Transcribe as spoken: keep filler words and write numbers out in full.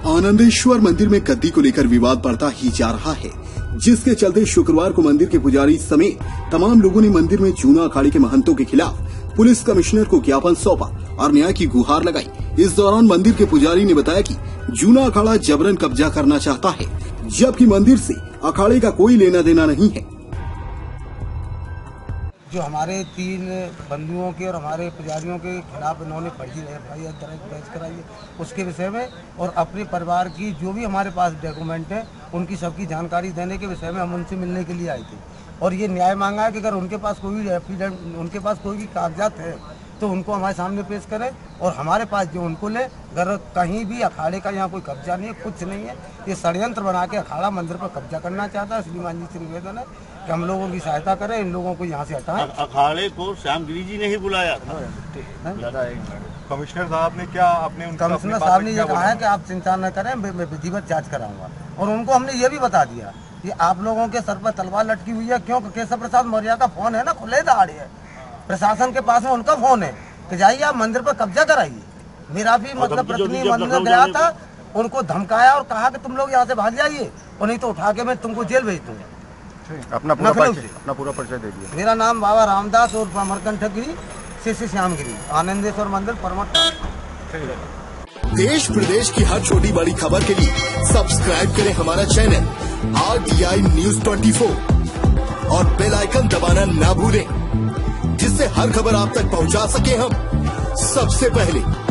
आनंदेश्वर मंदिर में गद्दी को लेकर विवाद बढ़ता ही जा रहा है, जिसके चलते शुक्रवार को मंदिर के पुजारी समेत तमाम लोगों ने मंदिर में जूना अखाड़े के महंतों के खिलाफ पुलिस कमिश्नर को ज्ञापन सौंपा और न्याय की गुहार लगाई। इस दौरान मंदिर के पुजारी ने बताया कि जूना अखाड़ा जबरन कब्जा करना चाहता है, जबकि मंदिर से अखाड़े का कोई लेना देना नहीं है। जो हमारे तीन बंधुओं के और हमारे पुजारियों के खिलाफ इन्होंने फर्जी एफ आई आर दर्ज कराई है, उसके विषय में और अपने परिवार की जो भी हमारे पास डॉक्यूमेंट है उनकी सबकी जानकारी देने के विषय में हम उनसे मिलने के लिए आए थे और ये न्याय मांगा है कि अगर उनके पास कोई भी एफिडेविट उनके पास कोई भी कागजात है तो उनको हमारे सामने पेश करें और हमारे पास जो उनको ले। अगर कहीं भी अखाड़े का यहाँ कोई कब्जा नहीं है, कुछ नहीं है, ये षड्यंत्र बना के अखाड़ा मंदिर पर कब्जा करना चाहता है। श्रीमान जी से निवेदन है कि हम लोगों की सहायता करें, इन लोगों को यहाँ से हटाएं। अखाड़े को श्यामगिरी जी ने ही बुलाया था। कमिश्नर साहब ने क्या आपने कमिश्नर साहब ने ये कहा है कि आप चिंता न करें, मैं विधिवत जाँच कराऊंगा। और उनको हमने ये भी बता दिया कि आप लोगों के सर पर तलवार लटकी हुई है, क्यों? केशव प्रसाद मौर्य का फोन है ना, खुले दहाड़े है, प्रशासन के पास में उनका फोन है कि जाइए आप मंदिर पर कब्जा कराइए। मेरा भी मतलब प्रतिनिधि मंदिर गया था, उनको धमकाया और कहा कि तुम लोग यहाँ से भाग जाइए और नहीं तो उठा के मैं तुमको जेल भेज दूंगा। अपना पूरा परिचय अपना पूरा परिचय दे दिया। मेरा नाम बाबा रामदास और अमरकंठगिरी श्री श्यामगिरी, आनंदेश्वर मंदिर परमठ। देश प्रदेश की हर छोटी बड़ी खबर के लिए सब्सक्राइब करें हमारा channel R T I news twenty four और बेल आइकन दबाना ना भूलें, जिससे हर खबर आप तक पहुंचा सके हम सबसे पहले।